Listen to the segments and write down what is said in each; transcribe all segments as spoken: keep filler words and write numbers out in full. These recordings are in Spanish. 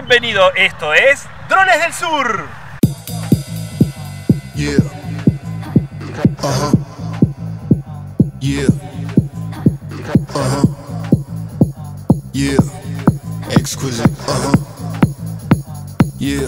Bienvenido, esto es Drones del Sur. Yeah. Uh-huh. Yeah. Uh-huh. Yeah. Exquisite. Uh-huh. Yeah.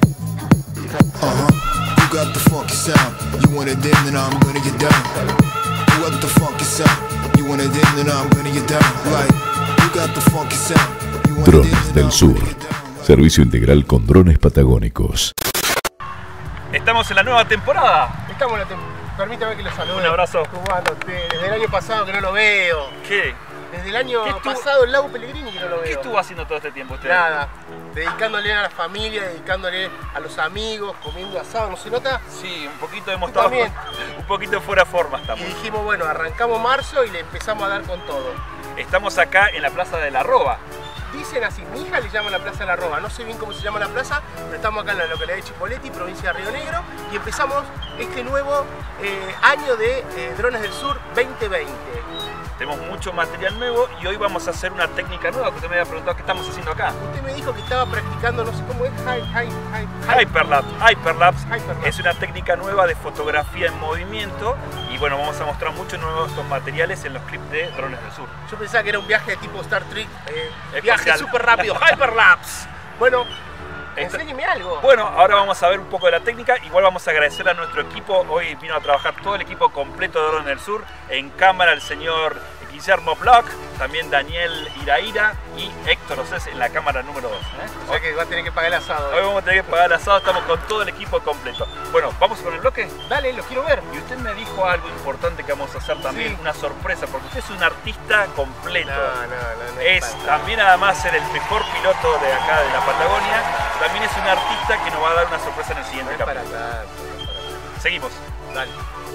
Uh-huh. You got the funky sound. You want it then, then I'm gonna get down. You got the funky sound. You want it then, then I'm gonna get down. Like, you got the funky sound. Drones del Sur. Servicio integral con drones patagónicos. Estamos en la nueva temporada. Estamos en la temporada. Permítame que lo salude. Un abrazo. ¿Cómo anda usted? Desde el año pasado que no lo veo. ¿Qué? Desde el año ¿Qué estuvo... pasado, el Lago Pellegrini, que no lo veo. ¿Qué estuvo haciendo todo este tiempo usted? Nada. Dedicándole a la familia, dedicándole a los amigos, comiendo asado, ¿no se nota? Sí, un poquito hemos estado también. un poquito fuera de forma estamos. Y dijimos, bueno, arrancamos marzo y le empezamos a dar con todo. Estamos acá en la Plaza de la Arroba. Dicen así, mi hija le llama la Plaza de la Arroba, no sé bien cómo se llama la plaza, pero estamos acá en la localidad de Chipoleti, provincia de Río Negro, y empezamos este nuevo eh, año de eh, Drones del Sur veinte veinte. Tenemos mucho material nuevo y hoy vamos a hacer una técnica nueva que usted me había preguntado qué estamos haciendo acá. Usted me dijo que estaba practicando, no sé cómo es, hi, hi, hi, hi. Hyperlapse. Hyperlapse. Hyperlapse. Es una técnica nueva de fotografía en movimiento y bueno, vamos a mostrar muchos nuevos estos materiales en los clips de Drones del Sur. Yo pensaba que era un viaje de tipo Star Trek, eh, Espacial. viaje súper rápido, Hyperlapse. Bueno, enséñeme algo. Bueno, ahora vamos a ver un poco de la técnica. Igual vamos a agradecer a nuestro equipo. Hoy vino a trabajar todo el equipo completo de Drones del Sur. En cámara el señor Guillermo Bloch, también Daniel Iraíra y Héctor Océs en la cámara número dos. ¿eh? O sea que va a tener que pagar el asado. Hoy vamos a tener que pagar el asado, estamos con todo el equipo completo. Bueno, ¿vamos con el bloque? Dale, lo quiero ver. Y usted me dijo algo importante que vamos a hacer también, Sí. una sorpresa, porque usted es un artista completo. No, no, no, no es es también además ser el mejor piloto de acá de la Patagonia, también es un artista que nos va a dar una sorpresa en el siguiente No es para capítulo. acá. No es para acá. Seguimos. Dale.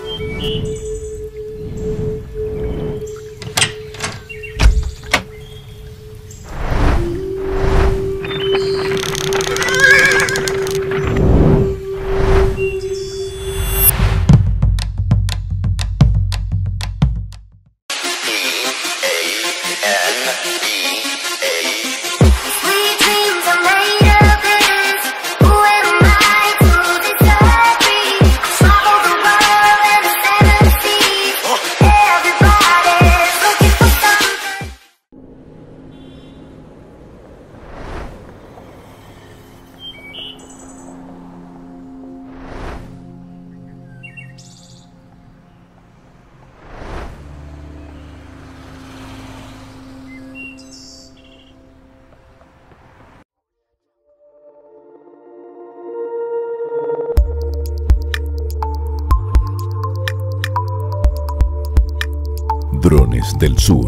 Drones del Sur.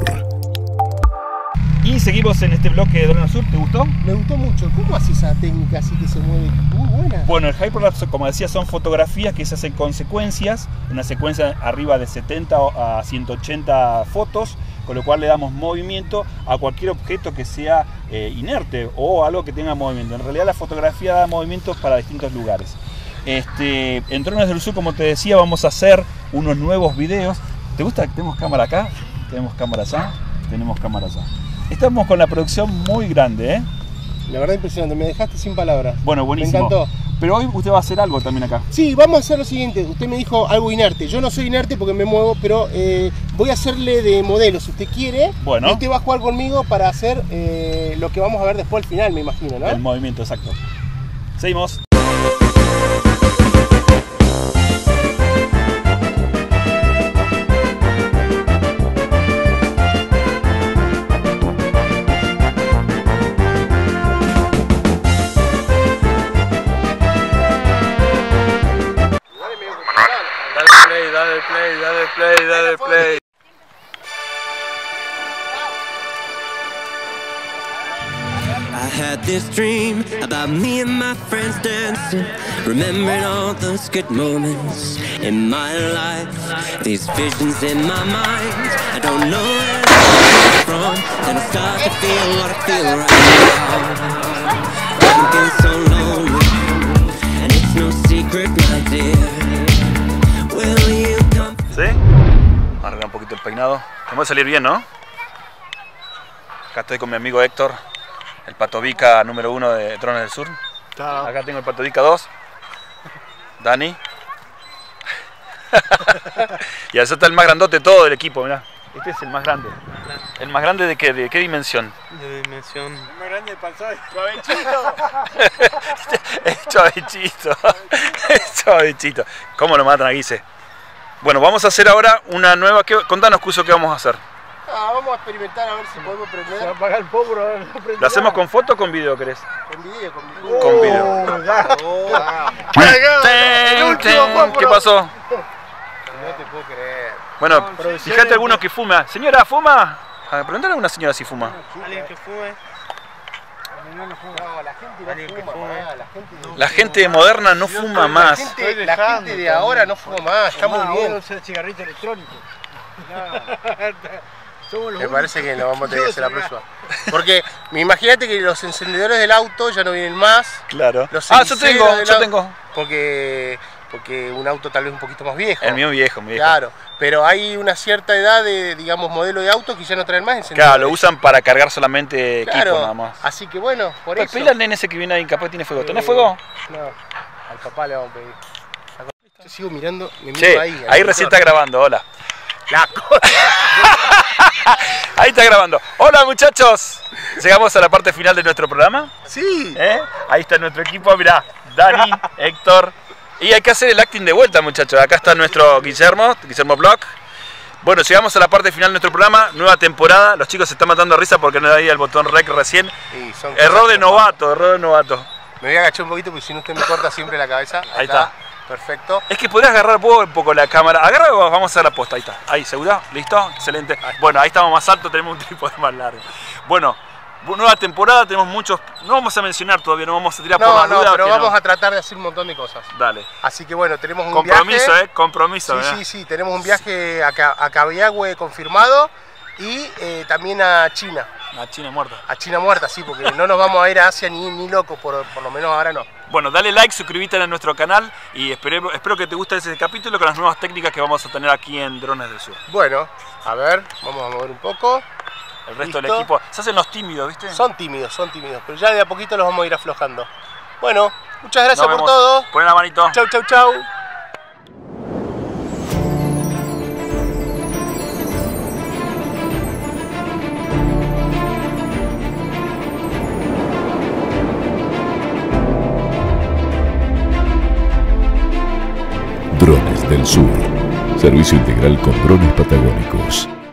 Y seguimos en este bloque de Drones del Sur. ¿Te gustó? Me gustó mucho. ¿Cómo hace esa técnica así que se mueve? Muy buena. Bueno, el Hyperlapse, como decía, son fotografías que se hacen con secuencias, una secuencia arriba de setenta a ciento ochenta fotos, con lo cual le damos movimiento a cualquier objeto que sea eh, inerte o algo que tenga movimiento. En realidad la fotografía da movimientos para distintos lugares. Este, en Drones del Sur, como te decía, vamos a hacer unos nuevos videos. ¿Te gusta que tenemos cámara acá? Tenemos cámara allá, tenemos cámara allá. Estamos con la producción muy grande, ¿eh? La verdad impresionante, me dejaste sin palabras. Bueno, buenísimo. Me encantó. Pero hoy usted va a hacer algo también acá. Sí, vamos a hacer lo siguiente. Usted me dijo algo inerte. Yo no soy inerte porque me muevo, pero eh, voy a hacerle de modelo si usted quiere. Bueno. Y usted va a jugar conmigo para hacer eh, lo que vamos a ver después al final, me imagino, ¿no? El movimiento, exacto. Seguimos. Dale play, dale play, dale play. I had this dream about me and my friends dancing, remembering all those good moments in my life. These visions in my mind, I don't know where they're from. Then I start to feel what I feel right now. I'm feeling so lonely, and it's no secret, my dear. Will you come? ¿Sí? Arreglar un poquito el peinado. Vamos a salir bien, ¿no? Acá estoy con mi amigo Héctor. El Patovica número uno de Drones del Sur. Chao. Acá tengo el Patovica dos. Dani. Y allá está el más grandote de todo del equipo, mirá. Este es el más grande. ¿El más grande de qué, de qué dimensión? De dimensión. El más grande del panzón. Suavechito. Es suavechito. Es suavechito. ¿Cómo lo matan a Guise? Bueno, vamos a hacer ahora una nueva... ¿Qué? Contanos, Cuso, ¿qué vamos a hacer? Ah, vamos a experimentar a ver si podemos prender. Se va a apagar el fósforo. No prende ¿Lo hacemos nada. con foto o con video, querés? Con video, con video. Con video. Oh, ya. Oh, Ten, último ten, fósforo. ¿Qué pasó? no te puedo creer. Bueno, producción fíjate de- alguno que fuma. Señora, ¿fuma? A ver, preguntale a una señora si fuma. Alguien que fume. No, la gente no Alguien que fuma fume. más, la gente no La gente moderna no fuma más. La gente, la gente de ahora no fuma más, está muy bien. Usa cigarrillo electrónico. Somos los Me únicos. parece que lo vamos a tener que hacer la próxima. Porque me imagínate que los encendedores del auto ya no vienen más. Claro. Los Ah, yo ceniceros tengo, del yo au- tengo. Porque, porque un auto tal vez un poquito más viejo. El mío viejo, mi viejo. Claro, pero hay una cierta edad de, digamos, modelo de auto que ya no traen más encendedores. Claro, lo usan para cargar solamente equipo Claro, nada más. así que bueno, por Pues eso. pedile al nene ese que viene ahí, capaz tiene fuego. ¿Tenés Eh, fuego? No, al papá le vamos a pedir. Yo sigo mirando, me miro Che, ahí. ahí, al monitor. recién está grabando, hola. La cosa. Ahí está grabando. Hola muchachos. Llegamos a la parte final de nuestro programa. Sí. ¿Eh? Ahí está nuestro equipo, mirá. Dani, Héctor. Y hay que hacer el acting de vuelta, muchachos. Acá está nuestro Guillermo, Guillermo Block. Bueno, llegamos a la parte final de nuestro programa, nueva temporada. Los chicos se están matando de risa porque no le di el botón rec recién. Sí, son Error cosas de que- novato, error de novato. Me voy a agachar un poquito porque si no usted me corta siempre la cabeza. Ahí está. Perfecto. Es que podrías agarrar vos un poco la cámara. Agarra, vamos a hacer la posta. Ahí está. Ahí, ¿seguro? ¿Listo? Excelente. Bueno, ahí estamos más alto, tenemos un trípode más largo. Bueno, nueva temporada, tenemos muchos. No vamos a mencionar todavía, no vamos a tirar por No, las no, dudas. pero que vamos no. a tratar de hacer un montón de cosas. Dale. Así que bueno, tenemos un Compromiso, viaje. ¿eh? Compromiso. Sí, ¿verdad? sí, sí, tenemos un viaje a, Ca- a Cabiagüe confirmado y eh, también a China. La China muerta. A China muerta, sí, porque no nos vamos a ir a Asia ni, ni locos, por, por lo menos ahora no. Bueno, dale like, suscríbete a nuestro canal y espero, espero que te guste ese capítulo con las nuevas técnicas que vamos a tener aquí en Drones del Sur. Bueno, a ver, vamos a mover un poco. El resto del Listo. equipo se hacen los tímidos, ¿viste? Son tímidos, son tímidos, pero ya de a poquito los vamos a ir aflojando. Bueno, muchas gracias Nos por vemos. todo. Ponen la manito. Chau, chau, chau. Drones del Sur. Servicio integral con drones patagónicos.